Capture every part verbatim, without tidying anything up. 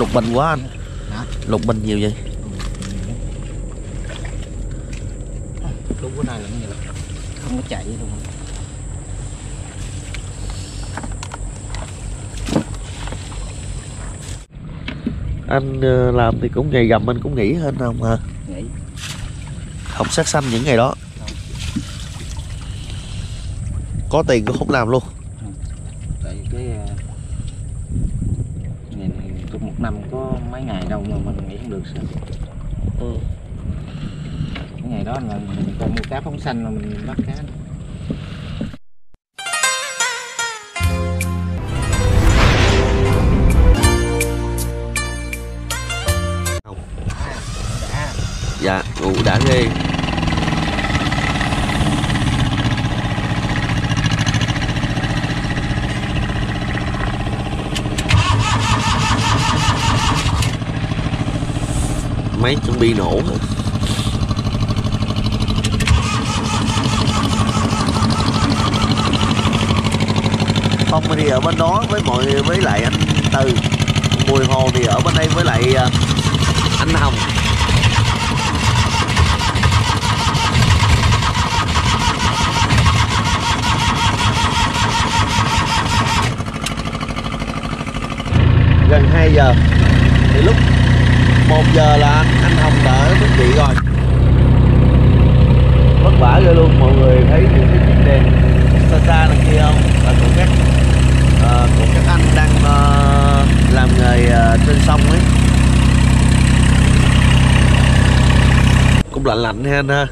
lục bình quá anh. Hả? Lục bình nhiều vậy. Đúng cái này là như vậy, không có chạy luôn. Anh làm thì cũng ngày gầm anh cũng nghỉ hơn không hả? Nghỉ. Không sát sanh những ngày đó. Có tiền cũng không làm luôn. Tại cái ngày này có một năm có mấy ngày đâu mà mình nghỉ không được sao? Ừ. Cái ngày đó là mình còn mua cá phóng xanh mà mình bắt cá. Dạ, ủ đã ghê. Máy chuẩn bị nổ. Phong thì ở bên đó với mọi với lại anh Từ. Mùi Hồ thì ở bên đây với lại anh Hồng. Gần hai giờ thì lúc một giờ là anh, anh Hồng đã chuẩn bị rồi. Vất vả ghê luôn, mọi người thấy những cái chiếc đèn xa xa đằng kia không? Là của các uh, của các anh đang uh, làm nghề uh, trên sông ấy. Cũng lạnh lạnh ha anh ha.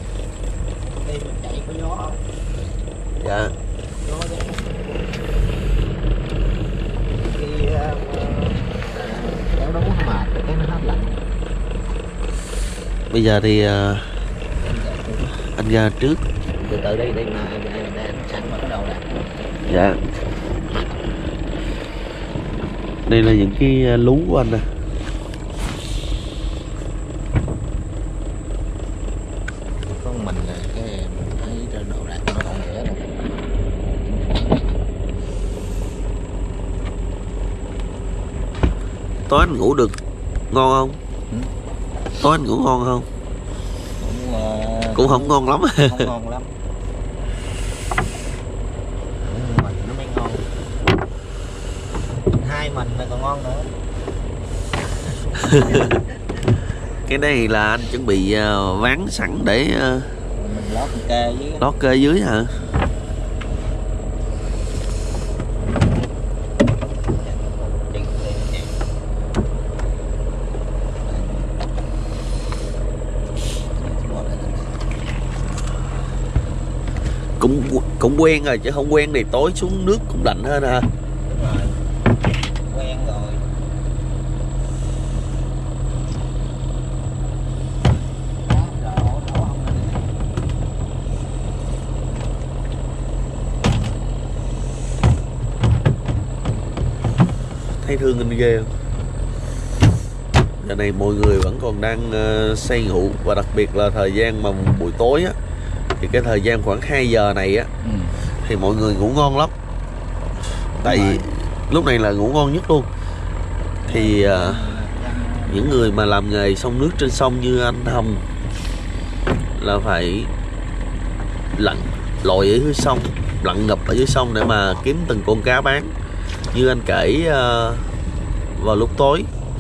Dạ. Bây giờ thì uh, anh ra trước. Từ từ đây đây mà anh sẵn vào cái đầu đã. Dạ. Đây là những cái lú của anh nè. Con mình là cái thấy trên đầu đạc nó còn dễ rồi. Tối anh ngủ được ngon không? Ừ? Tối anh ngủ ngon không? Cũng, uh, cũng không ngon lắm. Không ngon lắm. Nhưng mà nó mới ngon. Hai mình là còn ngon nữa. Cái này là anh chuẩn bị uh, ván sẵn để uh, mình lót kê dưới. Lót kê dưới hả? Cũng cũng quen rồi chứ không quen thì tối xuống nước cũng lạnh hơn hả? Đúng rồi. Quen rồi. Thấy thương anh ghê không? Giờ này mọi người vẫn còn đang uh, say ngủ. Và đặc biệt là thời gian mà buổi tối á, thì cái thời gian khoảng hai giờ này á, ừ, thì mọi người ngủ ngon lắm. Tại vì lúc này là ngủ ngon nhất luôn. Thì uh, những người mà làm nghề sông nước trên sông như anh Hồng là phải lặn lội ở dưới sông, lặn ngập ở dưới sông để mà kiếm từng con cá bán. Như anh kể uh, vào lúc tối.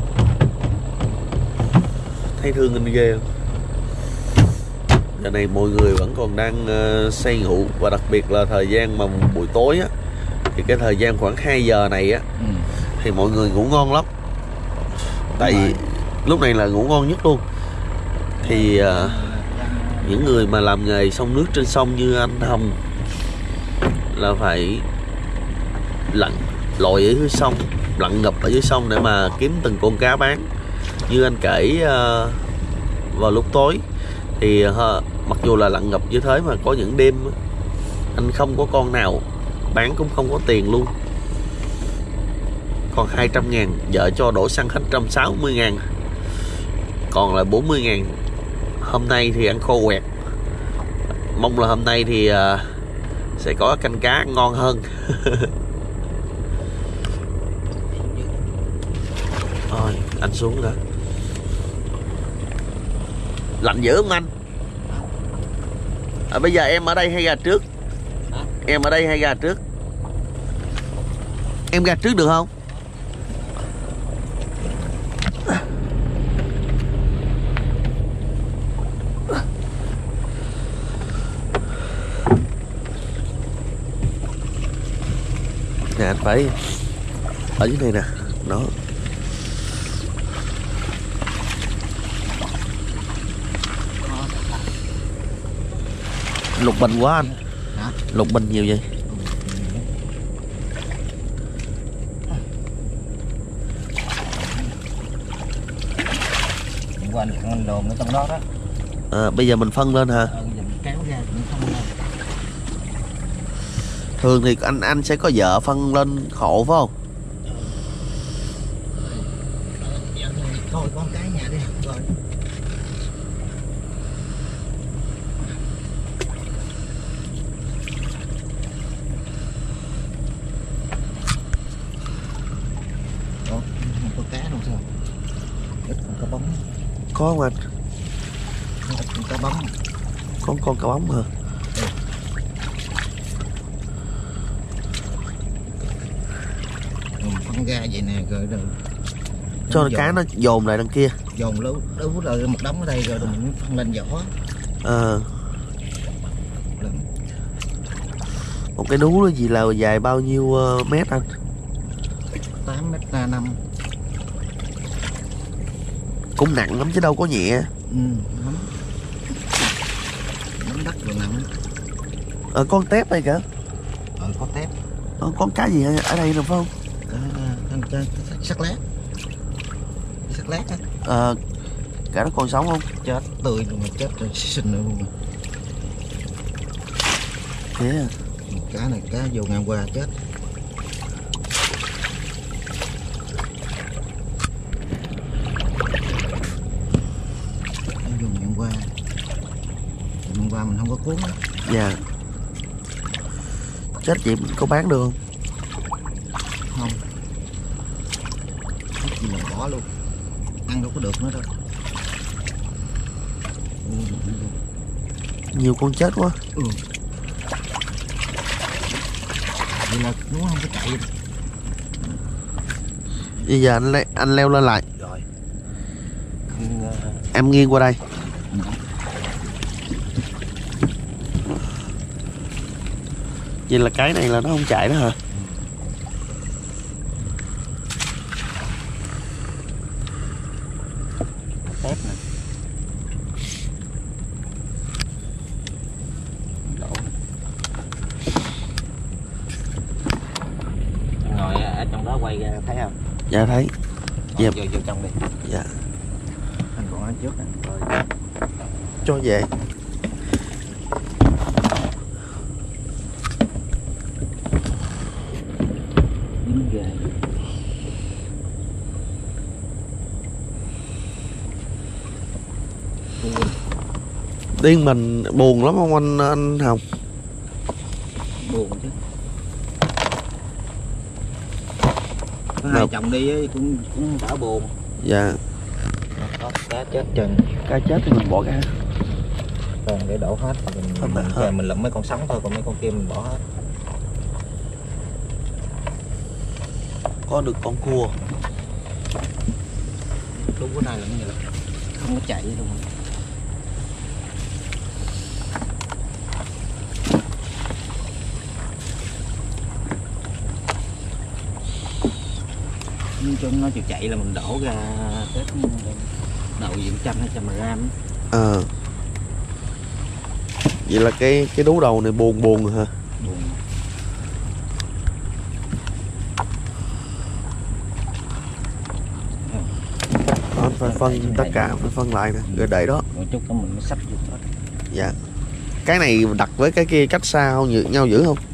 Thấy thương anh ghê không? Giờ này mọi người vẫn còn đang uh, say ngủ. Và đặc biệt là thời gian mà buổi tối á, thì cái thời gian khoảng hai giờ này á, ừ, thì mọi người ngủ ngon lắm. Tại vì lúc này là ngủ ngon nhất luôn. Thì uh, những người mà làm nghề sông nước trên sông như anh Hồng là phải lặn lội ở dưới sông, lặn ngập ở dưới sông để mà kiếm từng con cá bán. Như anh kể uh, vào lúc tối thì uh, mặc dù là lặn ngập như thế mà có những đêm anh không có con nào bán, cũng không có tiền luôn. Còn hai trăm ngàn, vợ cho đổ xăng hết một trăm sáu mươi ngàn, còn là bốn mươi ngàn. Hôm nay thì ăn khô quẹt. Mong là hôm nay thì uh, sẽ có canh cá ngon hơn. Ôi. Anh xuống đó. Lạnh dữ không anh? À, bây giờ em ở đây hay ra trước? Hả? Em ở đây hay ra trước? Em ra trước được không? Nè anh phải ở dưới này nè. Đó. Lục bình quá anh. Hả? Lục bình nhiều vậy. Qua anh ăn anh đồn ở trong đó đó. À, bây giờ mình phân lên hả? Ờ, giờ mình kéo ra cũng không lên. Thường thì anh anh sẽ có vợ phân lên khổ phải không? Thôi con cái nhà đi rồi. Ủa, không có cá đâu sao? Ít con cá bóng. Có không anh? Ít con cá bóng. Có con cá bóng hả? Ừ, phân ra vậy nè rồi rồi. Cho nó cá nó dồn lại đằng kia. Dồn lâu đấu rồi một đống ở đây rồi, rồi mình phân lên vỏ. À. Một cái đú đó gì là dài bao nhiêu uh, mét anh? tám mét năm. Cũng nặng lắm chứ đâu có nhẹ. Ừ, nắm. Nắm đất rồi nặng. Ờ, con tép đây kìa. Ờ, có tép. Ờ, con cá gì ở đây được phải không? Cá, cá, cá sắc lát. Sắc lát á. Ờ, cả nó còn sống không? Chết tươi luôn mà chết rồi sinh nữa luôn. Thế à? Cá này cá vô ngang qua chết. Cá vô ngang qua. Ngang qua mình không có cuốn á. Dạ. Chết vậy mình có bán được không? Không. Chết gì mình bỏ luôn. Ăn đâu có được nữa đâu. Ừ. Nhiều con chết quá. Ừ. Vậy là nó không có chạy. Bây giờ anh, le anh leo lên lại. Rồi. Em nghiêng qua đây. Ừ. Vậy là cái này là nó không chạy đó hả? Tép nè. Ngồi ở trong đó quay ra thấy không? Dạ thấy. Dạ. Vô, vô trong đi. Dạ. Anh còn ở trước nè. Rồi. Cho về. Dính ghê. Điên mình buồn lắm không anh anh Hồng? Buồn chứ. Có hai chồng đi ấy, cũng cũng đỡ buồn. Dạ. Có cá chết chân. Cá chết thì mình bỏ ra. Còn để đổ hết mình Hết mình, hết. mình lụm mấy con sống thôi, còn mấy con kia mình bỏ hết. Có được con cua. Đúng cái này là như vậy, không có chạy luôn. Nhưng cho nó chịu chạy là mình đổ ra cái đầu diện trăm hai trăm gram. Ờ. Vậy là cái cái đú đầu này buồn buồn hả? Buồn. Đó, phải phân tất cả, phải phân lại nè, rồi để đó. Một chút đó mình mới sắp vô hết. Dạ. Cái này đặt với cái kia cách xa không, nhau dữ không?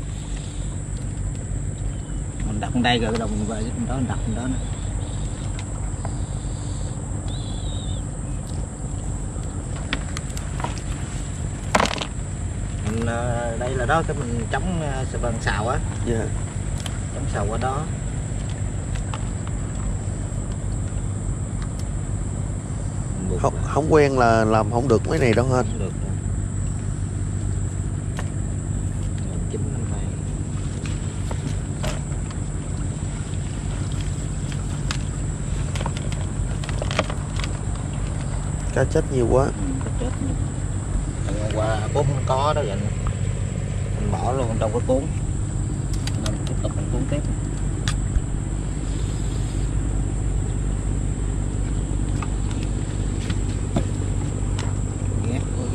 Mình đặt ở đây rồi đầu mình qua bên đó, mình đặt bên đó nữa. Mình, đây là đó cái mình chống bằng xào á. Dạ. Chống xào qua đó. Không, không quen là làm không được mấy này đâu anh. Không được. chín năm hai. Cá chết nhiều quá. Ừ, chết nhiều. Hôm qua cuốn không có đó, vậy mình bỏ luôn trong cái cuốn, nên tiếp tục mình cuốn tiếp. Ghét, ghét.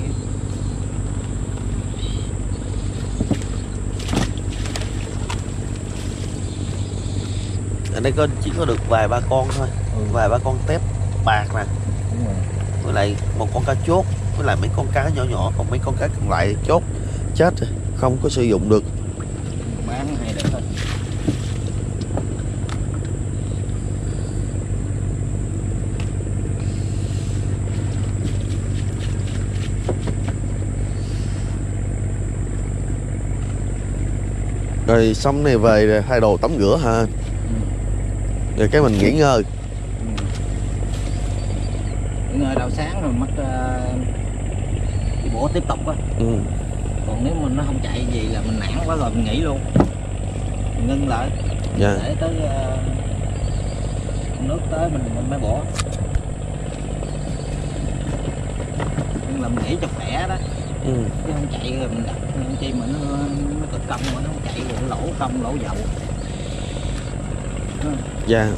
Ở đây có chỉ có được vài ba con thôi. Ừ. Vài ba con tép bạc nè. Đúng rồi. Với lại một con cá chốt, với lại mấy con cá nhỏ nhỏ, còn mấy con cá còn lại chốt chết rồi, không có sử dụng được. Bán hay để thôi. Rồi xong này về rồi thay đồ tắm rửa ha. Ừ. Rồi cái mình nghỉ ngơi. Ừ. Nghỉ ngơi đầu sáng rồi mất uh, đi bộ tiếp tục á. Ừ. Còn nếu mình nó không chạy gì là mình nản quá rồi mình nghỉ luôn, mình ngưng lại. Dạ. Để tới uh, nước tới mình mình mới bỏ. Nhưng là mình nghỉ cho khỏe đó. Ừ. Chứ không chạy rồi mình đặt chi mà nó nó cực công mà nó không chạy rồi nó lỗ công lỗ dầu. Ừ. Dạ.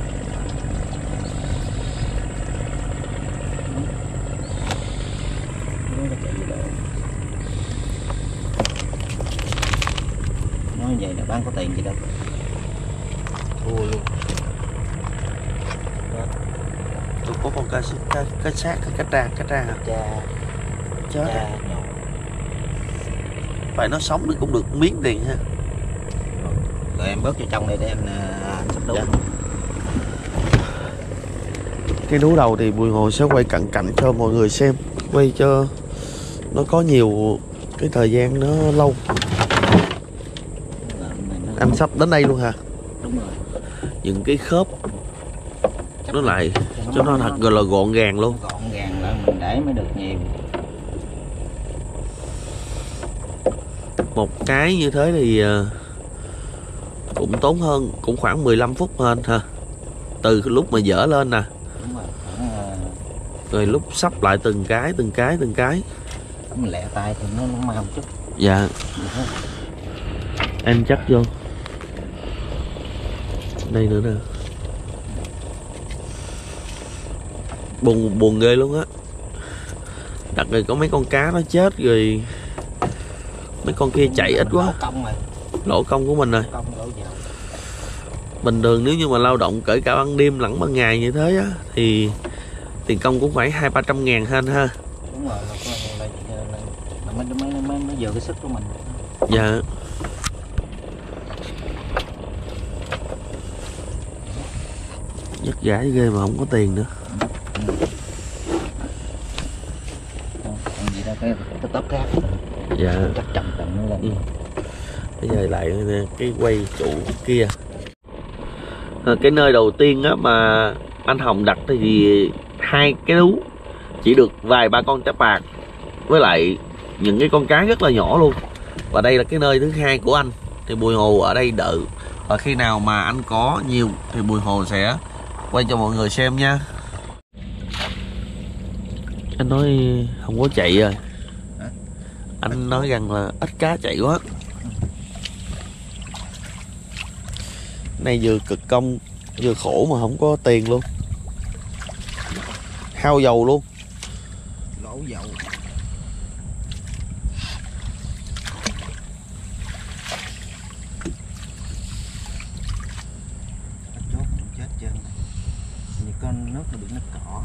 Nói vậy là bán có tiền gì đâu, thua luôn. Tôi có con cá cá cá sát hay cá tra cá tra hả? Cha chết cha nhỏ. Phải nó sống thì cũng được miếng tiền ha. Rồi em bớt vô trong đây để em anh sắp đu. Dạ. Cái đú đầu thì Bùi Hồ sẽ quay cận cảnh cho mọi người xem, quay cho nó có nhiều cái thời gian nó lâu. Anh sắp đến đây luôn hả? Đúng rồi. Những cái khớp chắc nó lại cho, cho nó, nó thật gọi là gọn gàng luôn. Gọn gàng lại mình để mới được nhiều. Một cái như thế thì cũng tốn hơn, cũng khoảng mười lăm phút hơn hả? Từ lúc mà dỡ lên nè. Đúng rồi. Khoảng... Rồi lúc sắp lại từng cái, từng cái, từng cái. Mình lẹ tay thì nó, nó mau chút. Dạ. Em chắc vô. Đây nữa nè. Buồn buồn ghê luôn á. Đặt rồi có mấy con cá nó chết rồi. Mấy con kia chạy ít quá. Lỗ công rồi. Lỗ công của mình rồi. Công lỗ dầu. Bình thường nếu như mà lao động kể cả ban đêm lẫn ban ngày như thế á thì tiền công cũng phải hai ba trăm ngàn ha anh ha. Đúng rồi, là, là, là, là mới, mới, mới, mới vừa cái sức của mình. Dạ. Vất vả ghê mà không có tiền nữa. Ừ. Còn gì đâu, cái cái tóc khác. Dạ. Chắc chậm chậm nó lên. Ừ. Bây giờ lại cái quay trụ kia. Cái nơi đầu tiên á mà anh Hồng đặt thì hai cái đú chỉ được vài ba con cá bạc với lại những cái con cá rất là nhỏ luôn. Và đây là cái nơi thứ hai của anh, thì Bùi Hồ ở đây đợi, và khi nào mà anh có nhiều thì Bùi Hồ sẽ quay cho mọi người xem nha. Anh nói không có chạy rồi. Anh nói rằng là ít cá chạy quá. Này vừa cực công vừa khổ mà không có tiền luôn, hao dầu luôn. Lỗ dầu. Chốt chết trơn. Như con nước nó bị nó cỏ.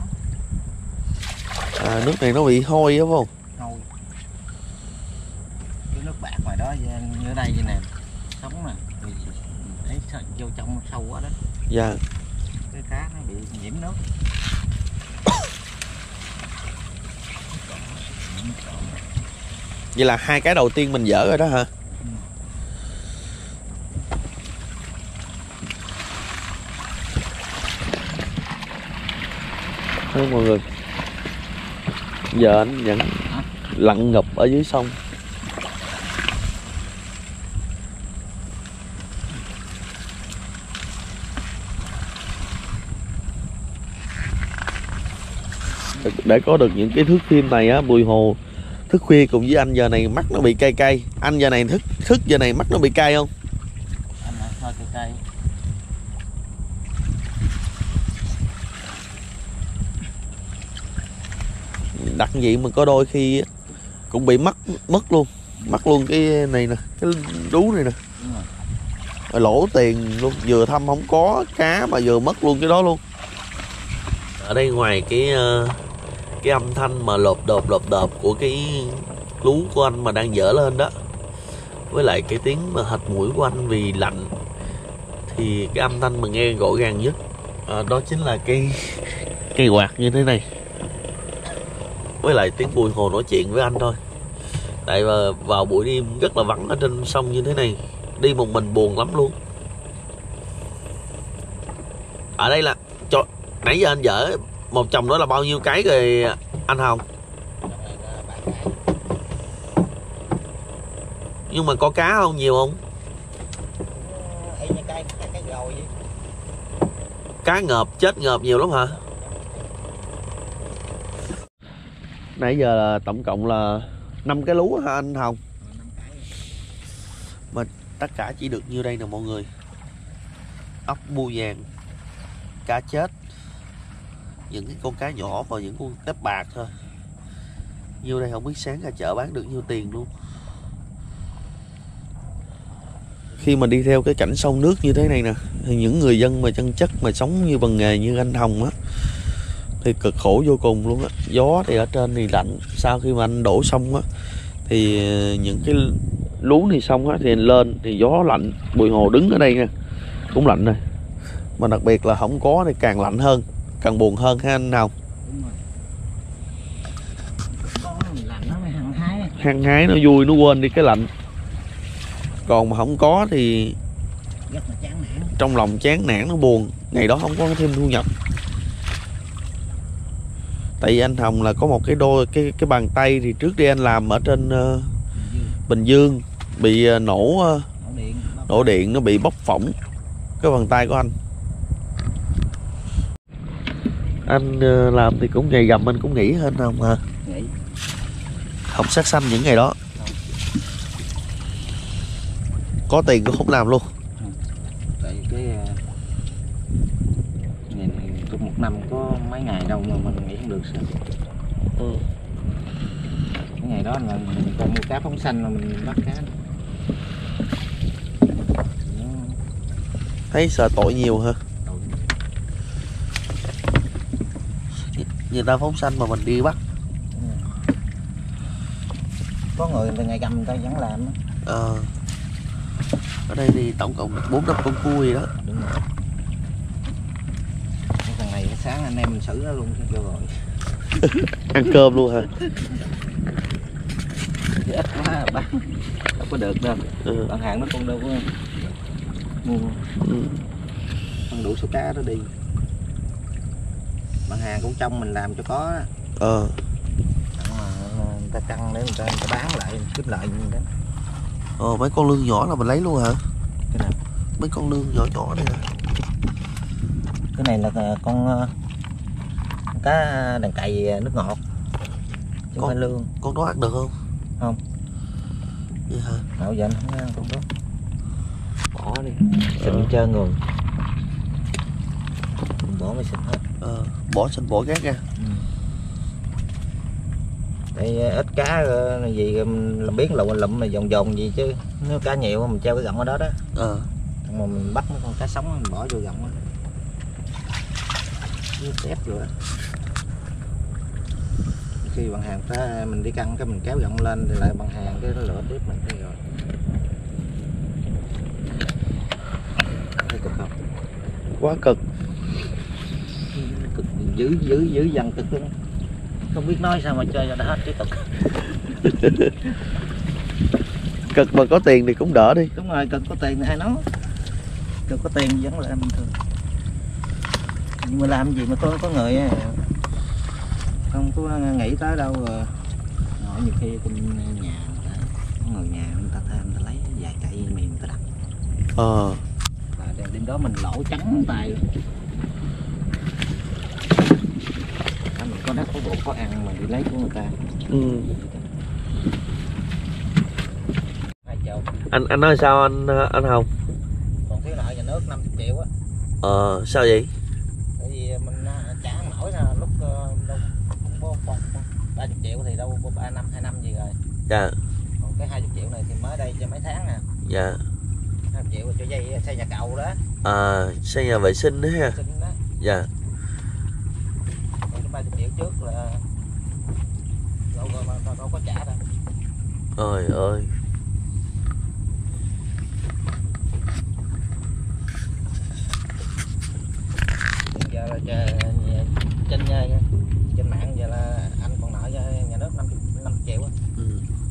À, nước này nó bị hôi đúng không? Hôi. Cái nước bạc ngoài đó như ở đây như nè, sống nè, thấy vô trong sâu quá đó. Dạ. Cái cá nó bị nhiễm nước. Vậy là hai cái đầu tiên mình dỡ rồi đó hả? Ừ. Thấy mọi người. Giờ anh vẫn lặn ngập ở dưới sông. Để có được những cái thước phim này á, Bùi Hồ thức khuya cùng với anh giờ này mắt nó bị cay cay. Anh giờ này thức thức giờ này mắt nó bị cay không? Anh hơi cay cay. Đặt vậy mà có đôi khi cũng bị mất mất luôn, mất luôn cái này nè, cái đú này nè. Rồi lỗ tiền luôn, vừa thăm không có cá mà vừa mất luôn cái đó luôn. Ở đây ngoài cái cái âm thanh mà lộp đột lộp đột của cái lú của anh mà đang dở lên đó, với lại cái tiếng mà hệt mũi của anh vì lạnh, thì cái âm thanh mà nghe gọn gàng nhất à, đó chính là cái cây quạt như thế này, với lại tiếng Bùi Hồ nói chuyện với anh thôi. Tại và vào buổi đêm rất là vắng ở trên sông như thế này, đi một mình buồn lắm luôn. Ở đây là cho nãy giờ anh dở một chồng đó là bao nhiêu cái rồi anh Hồng? Nhưng mà có cá không, nhiều không? Cá ngợp, chết ngợp nhiều lắm hả? Nãy giờ là tổng cộng là năm cái lú hả anh Hồng? Mà tất cả chỉ được nhiêu đây nè mọi người. Ốc bu vàng, cá chết, những cái con cá nhỏ và những con tép bạc thôi. Nhiêu đây không biết sáng ra chợ bán được nhiêu tiền luôn. Khi mà đi theo cái cảnh sông nước như thế này nè, thì những người dân mà chân chất mà sống như bằng nghề như anh Hồng á thì cực khổ vô cùng luôn á. Gió thì ở trên thì lạnh, sau khi mà anh đổ sông á thì những cái lú này xong á thì anh lên thì gió lạnh. Bùi Hồ đứng ở đây nha cũng lạnh rồi, mà đặc biệt là không có thì càng lạnh hơn, càng buồn hơn ha anh Hồng? Hăng hái nó vui, nó quên đi cái lạnh. Còn mà không có thì trong lòng chán nản, nó buồn, ngày đó không có thêm thu nhập. Tại vì anh Hồng là có một cái đôi cái cái bàn tay thì trước đây anh làm ở trên uh, Bình Dương bị uh, nổ uh, nổ điện, nó bị bốc phỏng cái bàn tay của anh. Anh uh, làm thì cũng ngày gầm anh cũng nghỉ hơn không hả? Nghỉ. Không sát sanh những ngày đó. Có tiền cũng không làm luôn. Tại cái ngày này trong một năm có mấy ngày đâu mà mình nghỉ không được sao? Ừ. Cái ngày đó là mình còn mua cá phóng xanh là mình bắt cá. Thấy sợ tội nhiều hả? Người ta phóng xanh mà mình đi bắt. Có người từ ngày gầm người ta vẫn làm đó. Ờ. Ở đây thì tổng cộng bốn năm con cua gì đó. Đúng rồi. Thằng này sáng anh em mình xử nó luôn cho rồi. Ăn cơm luôn hả? Thì ít quá bán đâu có được đâu. Ừ. Bạn hàng nó cũng đâu có mua. Ừ. Ăn đủ số cá đó đi. Bạn hàng cũng trong mình làm cho có. Ờ. Người ta căng để người ta, người ta bán lại kiếm lợi như thế. Ờ, mấy con lươn nhỏ là mình lấy luôn hả? Cái nào? Mấy con lươn nhỏ nhỏ này hả? Cái này là con cá đàn cày nước ngọt. Chứ con, không phải lương. Con đó ăn được không? Không. Vậy hả? Hậu giờ anh không ăn con đó. Bỏ đi. Xịn ờ. Trơn rồi. Bỏ mới xịn hết. Ờ, bỏ xịn bỏ gác ra. Ừ. Đây ít cá là gì làm biến lụm lụm mà dồn dồn gì chứ. Nếu cá nhiều mình treo cái gọng ở đó đó. Ờ. Mà mình bắt mấy con cá sống mình bỏ vô gọng đó. Tép rồi đó. Khi bằng hàng ta mình đi căng cái mình kéo gọng lên thì lại bằng hàng cái nó lửa tiếp mình đây rồi. Thấy cực không? Quá cực. Cực dữ dữ dữ dằn cực luôn. Không biết nói sao mà chơi cho nó hết cái cực. Cực mà có tiền thì cũng đỡ đi. Đúng rồi, cực có tiền thì ai nói. Cực có tiền vẫn là bình thường. Nhưng mà làm gì mà có có người không có nghĩ tới đâu rồi. Nói nhiều khi trên nhà người nhà người ta thêm người ta lấy vài cây mềm người ta đặt. Ờ. Và đêm đó mình lỗ trắng tay luôn. Mình có đất có bộ có ăn mình đi lấy của người ta. Ừ. Anh anh nói sao anh anh Hồng? Còn thiếu nợ nhà nước năm mươi triệu á. Ờ sao vậy? Tại vì mình trả nổi nè, lúc đâu không có ba mươi triệu thì đâu có ba năm hai năm gì rồi. Dạ. Còn cái hai mươi triệu này thì mới đây cho mấy tháng nè. Dạ. hai mươi triệu cho dây xây nhà cầu đó. À xây nhà vệ sinh đó ha. Vệ sinh đó. Dạ. Còn cái ba mươi triệu trước là đâu rồi mà đâu có trả đâu. Ôi ơi. Giờ là trên trên mạng giờ là anh còn nợ cho nhà nước năm mươi triệu á. Ừ.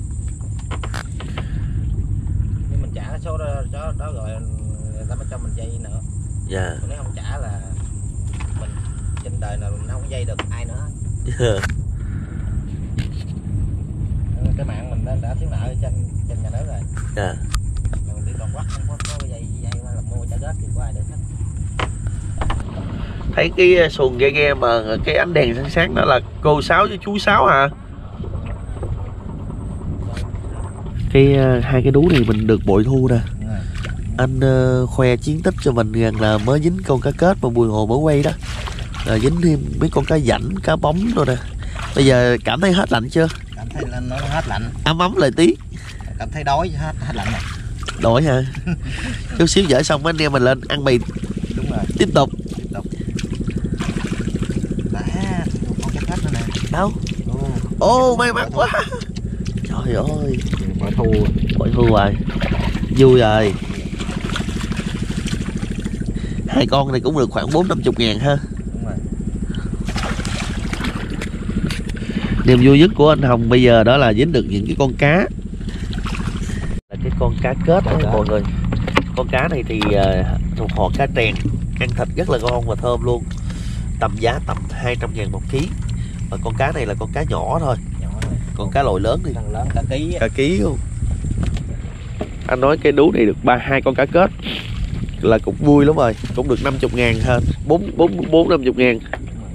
Nhưng mình trả cái số đó, đó, đó rồi người ta mới cho mình dây nữa. Dạ. Còn nếu không trả là mình trên đời này mình không dây được ai nữa. Cái mạng mình đã, đã thiếu nợ trên trên nhà nước rồi. Dạ. Mình đi còn quắc không có, có dây dây mà là mua trả góp thì có ai được hết. Thấy cái xuồng ghe ghe mà cái ánh đèn sáng sáng đó là cô Sáu với chú Sáu hả? Cái hai cái đú này mình được bội thu nè. Anh uh, khoe chiến tích cho mình rằng là mới dính con cá kết mà Bùi Hồ mới quay đó. Rồi dính thêm mấy con cá rảnh, cá bóng rồi nè. Bây giờ cảm thấy hết lạnh chưa? Cảm thấy nó hết lạnh. Ấm ấm lại tí. Cảm thấy đói hết hết lạnh rồi. Đói hả? Chút xíu dở xong anh em mình lên ăn mì. Đúng rồi. Tiếp tục. Tiếp tục. Đã, con cá kết nữa nè. Đâu? Ô, oh, may mắn quá. Trời ơi. Bội thu. Bội thu rồi. Vui rồi. Hai con này cũng được khoảng bốn năm chục ngàn ha. Đúng rồi. Niềm vui nhất của anh Hồng bây giờ đó là dính được những cái con cá. Là cái con cá kết đó mọi người. Con cá này thì uh, thuộc họ cá trèn. Ăn thịt rất là ngon và thơm luôn. Tầm giá tầm hai trăm ngàn một ký. Và con cá này là con cá nhỏ thôi. Nhỏ thôi. Còn cá lội lớn thì lớn cả ký. Cả ký luôn. Anh nói cái đú này được ba hai con cá kết là cũng vui lắm rồi, cũng được năm mươi ngàn hơn, bốn bốn bốn năm mươi ngàn.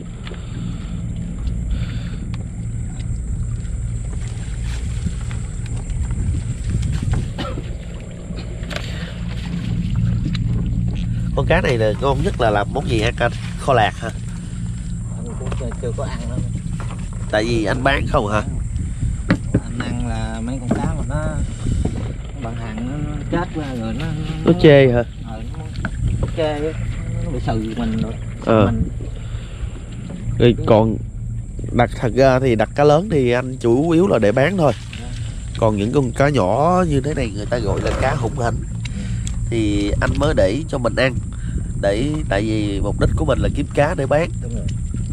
Con cá này là ngon nhất là làm món gì hả anh? Kho lạc hả? Anh cũng chưa, chưa có ăn nữa. Tại vì anh bán không hả? Anh ăn là mấy con cá mà nó bạn hàng nó chết qua rồi nó nó, nó chê hả? Ờ, nó chê nó bị sừ mình rồi. Ờ. Mình... Rồi còn đặt thật ra thì đặt cá lớn thì anh chủ yếu là để bán thôi. Còn những con cá nhỏ như thế này người ta gọi là cá hủng hạnh thì anh mới để cho mình ăn, để tại vì mục đích của mình là kiếm cá để bán. Đúng rồi.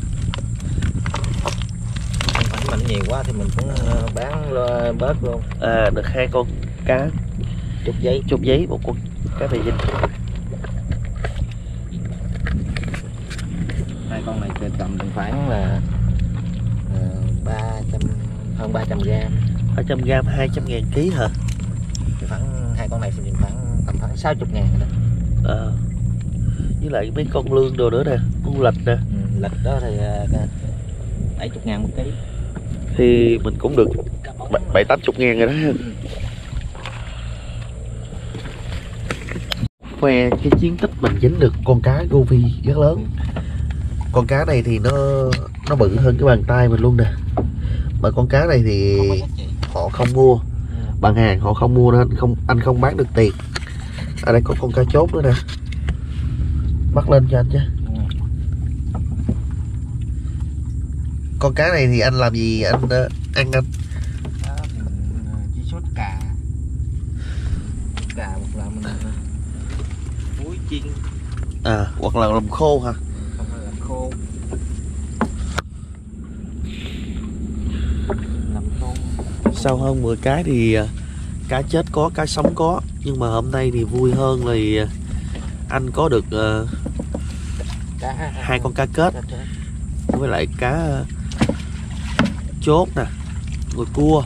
Mình nhiều quá thì mình cũng bán bớt luôn. À, được hai con cá chục giấy, chục giấy một con cá về dinh. Hai con này tầm khoảng là ba trăm hơn ba trăm gram. Ba trăm gram hai trăm ngàn ký hả? Thì khoảng hai con này thì khoảng tầm khoảng sáu mươi ngàn rồi đó. À, với lại mấy con lương đồ nữa nè, con lịch nè. Ừ, lịch đó thì bảy mươi ngàn một ký. Thì mình cũng được bảy tám chục ngàn rồi đó. Khoe cái chiến tích mình dính được con cá govi rất lớn. Con cá này thì nó nó bự hơn cái bàn tay mình luôn nè. Mà con cá này thì họ không mua, bằng hàng họ không mua nên không anh không bán được tiền. Ở đây có con cá chốt nữa nè, bắt lên cho anh chứ. Con cá này thì anh làm gì anh uh, ăn anh? Đó thì mình chỉ sốt cà, cà hoặc là mình muối chiên. À, hoặc là làm khô hả? Không phải làm khô. Làm khô. Sau hơn mười cái thì uh, cá chết có, cá sống có. Nhưng mà hôm nay thì vui hơn thì uh, anh có được uh, cá, hai con cá kết với lại cá chốt nè, rồi cua.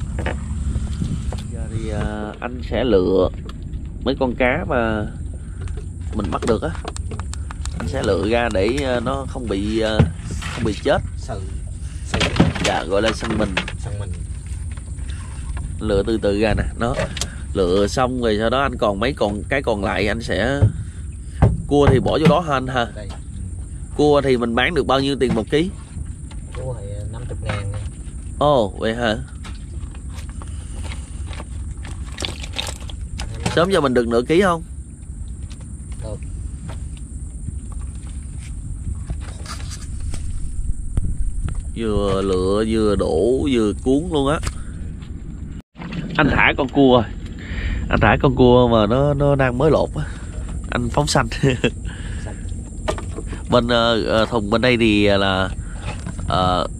Giờ thì à, anh sẽ lựa mấy con cá mà mình bắt được á, anh sẽ lựa ra để nó không bị không bị chết. Sừ, sừ. Dạ, gọi là săn mình. Săn mình. Lựa từ từ ra nè, nó lựa xong rồi sau đó anh còn mấy còn cái còn lại anh sẽ cua thì bỏ vô đó ha anh ha. Đây. Cua thì mình bán được bao nhiêu tiền một ký? Cua thì năm mươi ngàn. Ồ, oh, vậy hả? Sớm giờ mình được nửa ký không? Được. Vừa lựa vừa đổ vừa cuốn luôn á. Anh thả con cua, anh thả con cua mà nó nó đang mới lột á, anh phóng xanh. Bên uh, thùng bên đây thì là uh,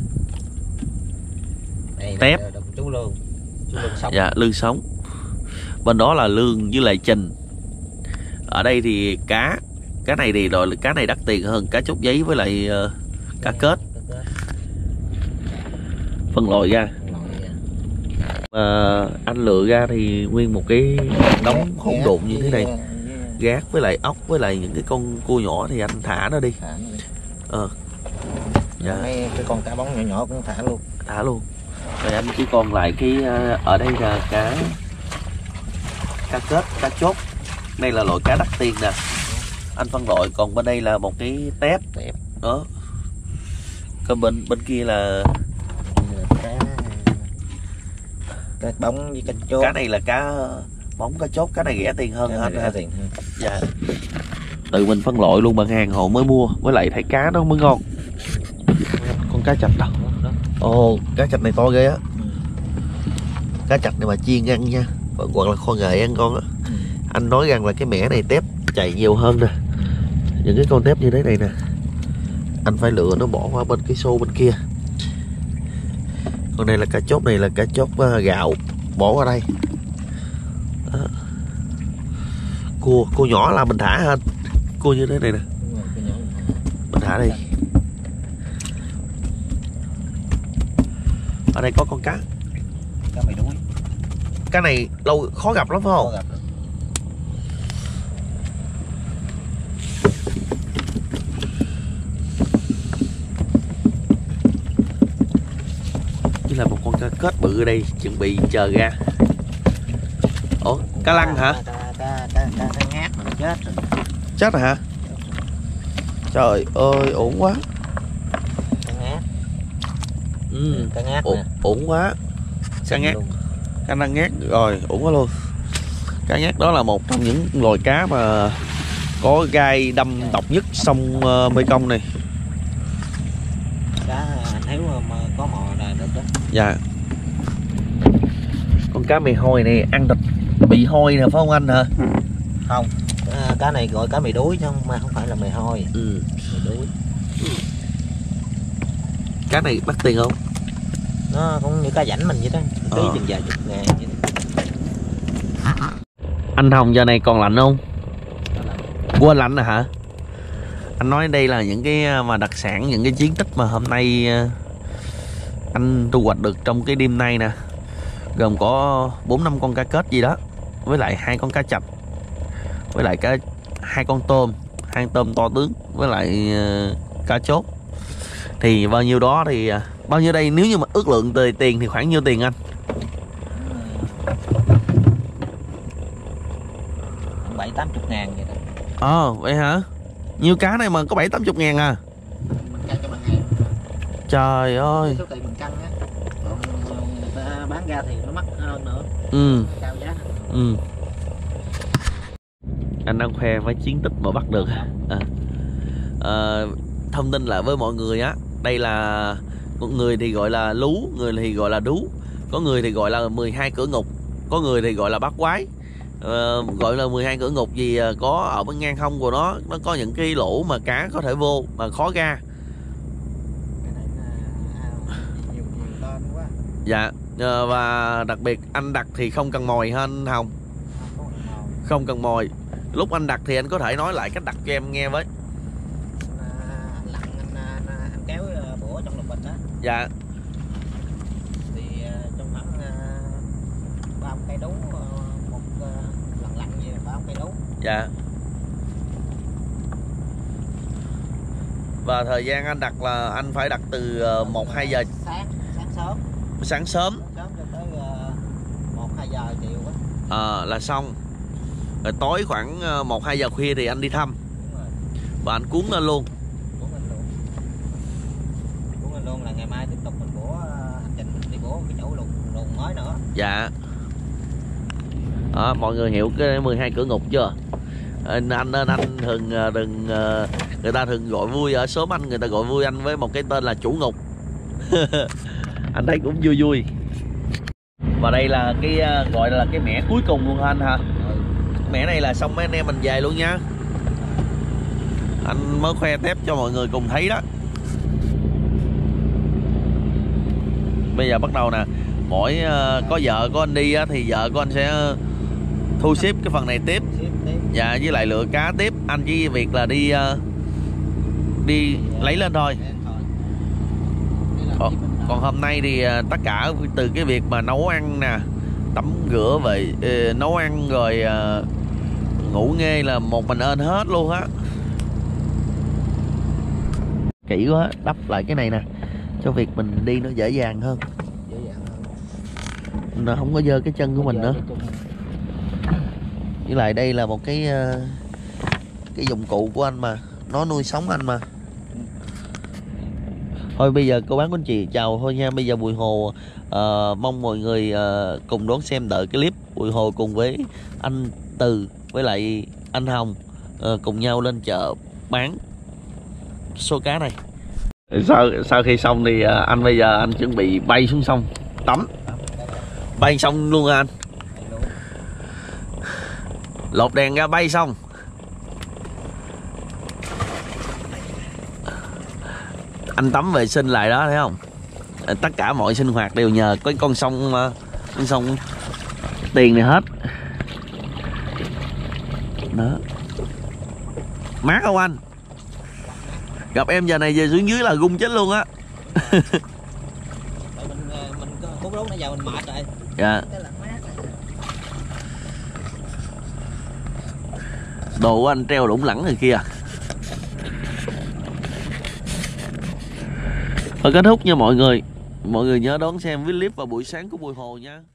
đây, tép. đây, đây, chú lương, chú lương sống. Dạ, lương sống. Bên đó là lương với lại trình. Ở đây thì cá, cá này thì rồi cá này đắt tiền hơn cá chốt giấy với lại uh, cá kết. Phân loại ra. À, anh lựa ra thì nguyên một cái đống hỗn độn như thế này, gác với lại ốc với lại những cái con cua nhỏ thì anh thả nó đi. Ờ. Dạ. Mấy cái con cá bóng nhỏ nhỏ cũng thả luôn. Thả luôn. Rồi anh chỉ còn lại cái ở đây là cá cá kết, cá chốt. Đây là loại cá đắt tiền nè. Anh phân loại, còn bên đây là một cái tép. Tép. Đó. Còn bên bên kia là cá cá bóng với cá chốt. Cá này là cá bóng, cá chốt, cá này rẻ tiền hơn hả anh? Rẻ tiền hơn. Dạ. Tự mình phân loại luôn, bằng hàng họ mới mua, với lại thấy cá nó mới ngon. Con cá chạch đâu? Ồ, cá chạch này to ghê á. Ừ. Cá chạch này mà chiên ăn nha, hoặc là kho nghệ ăn ngon á. Ừ. Anh nói rằng là cái mẻ này tép chạy nhiều hơn nè. Những cái con tép như thế này nè, anh phải lựa nó bỏ qua bên cái xô bên kia. Con này là cá chốt, này là cá chốt gạo, bỏ qua đây. Đó. Cua, cua nhỏ là mình thả hả anh? Cua như thế này nè, mình thả đi. Ở đây có con cá. Cá mày đuối. Cá này lâu khó gặp lắm phải không? Gặp. Chỉ là một con cá kết bự ở đây chuẩn bị chờ ra. Ủa, cá lăng hả? Cá, cá, cá, cá, cá ngát mà nó chết rồi. Chết rồi hả? Trời ơi, ổn quá. Cá ngát. Ừ, cá ngát ổn, nè. ổn quá. Cá ngát. Cá năng ngát rồi, ổn quá luôn. Cá ngát đó là một trong những loài cá mà có gai đâm độc nhất sông uh, Mekong này. Cá nếu mà có mò là được đó. Dạ. Con cá mì hôi này ăn thịt bị hôi nè phải không anh hả? Không, à, cá này gọi cá mì đuối chứ không, mà không phải là mì hôi. Ừ. Mì đuối. Cá này bắt tiền không? Nó cũng như cá rảnh mình vậy đó, ký ờ. chừng vài chục ngàn vậy đó. Anh Hồng giờ này còn lạnh không? Quên lạnh rồi hả? Anh nói đây là những cái mà đặc sản, những cái chiến tích mà hôm nay anh thu hoạch được trong cái đêm nay nè. Gồm có bốn năm con cá kết gì đó, với lại hai con cá chạch, với lại cá hai con tôm, hai con tôm to tướng, với lại uh, cá chốt. Thì bao nhiêu đó thì uh, bao nhiêu đây, nếu như mà ước lượng từ tiền thì khoảng nhiêu tiền anh? Bảy tám chục ngàn vậy đó. Ờ, à, vậy hả? Nhiêu cá này mà có bảy tám chục ngàn à? Cân cho bằng ngàn. Trời ơi. Số tiền mình cân á. Còn người ta bán ra thì nó mắc hơn nữa. Ừ. Cao giá. Ừ. Anh đang khoe với chiến tích mà bắt được. À. À, thông tin lại với mọi người á, đây là một người thì gọi là lú, người thì gọi là đú, có người thì gọi là mười hai cửa ngục, có người thì gọi là bát quái. Uh, gọi là mười hai cửa ngục vì uh, có ở bên ngang hông của nó nó có những cái lỗ mà cá có thể vô mà khó ra. Cái này là nhiều nhiều tên quá. Dạ, uh, và đặc biệt anh đặt thì không cần mồi ha anh Hồng? Không cần mồi. Lúc anh đặt thì anh có thể nói lại cách đặt cho em nghe với. À, anh lặn anh, anh, anh kéo bủa trong lồng bình đó. Dạ. đú một lần lặng gì phải không cây đú. Dạ. Và thời gian anh đặt là anh phải đặt từ một hai giờ sáng sáng sớm. Sáng sớm. Sáng sớm cho tới một hai giờ chiều á. À, là xong. Rồi tối khoảng một hai giờ khuya thì anh đi thăm. Đúng rồi. Và anh cuốn lên luôn. Cuốn lên luôn. Cuốn lên luôn là ngày mai tiếp tục mình bổ hành trình đi bổ cái chỗ luồng luồng mới nữa. Dạ. À, mọi người hiểu cái mười hai cửa ngục chưa? Anh anh anh, anh thường đừng người ta thường gọi vui ở xóm anh, người ta gọi vui anh với một cái tên là chủ ngục. Anh thấy cũng vui vui. Và đây là cái gọi là cái mẻ cuối cùng luôn hả anh hả? Ừ. Mẻ này là xong mấy anh em mình về luôn nha. Anh mới khoe tép cho mọi người cùng thấy đó. Bây giờ bắt đầu nè. Mỗi uh, có vợ của anh đi á, thì vợ của anh sẽ thu xếp cái phần này tiếp. Dạ, với lại lựa cá tiếp. Anh chỉ việc là đi uh, đi lấy lên thôi. Còn, còn hôm nay thì uh, tất cả từ cái việc mà nấu ăn nè, tắm rửa về uh, nấu ăn rồi uh, ngủ nghê là một mình ơn hết luôn á. Kỹ quá, đắp lại cái này nè cho việc mình đi nó dễ dàng hơn. Dễ dàng hơn. Nó không có dơ cái chân của mình nữa. Với lại đây là một cái uh, cái dụng cụ của anh mà, nó nuôi sống anh mà. Thôi bây giờ cô bác cô anh chị chào thôi nha. Bây giờ Bùi Hồ uh, mong mọi người uh, cùng đón xem đợi cái clip Bùi Hồ cùng với anh Từ với lại anh Hồng uh, cùng nhau lên chợ bán số cá này. Sau sau khi xong thì uh, anh bây giờ anh chuẩn bị bay xuống sông tắm. Bay xong luôn à anh? Lột đèn ra bay xong. Anh tắm vệ sinh lại đó thấy không? Tất cả mọi sinh hoạt đều nhờ cái con sông con sông Tiền này hết. Đó. Mát không anh? Gặp em giờ này về xuống dưới là gung chết luôn á. mình mình bốn lúc nãy giờ mình mệt rồi. Dạ. Đồ của anh treo lủng lẳng rồi kia. Thôi kết thúc nha mọi người. Mọi người nhớ đón xem clip vào buổi sáng của Bùi Hồ nha.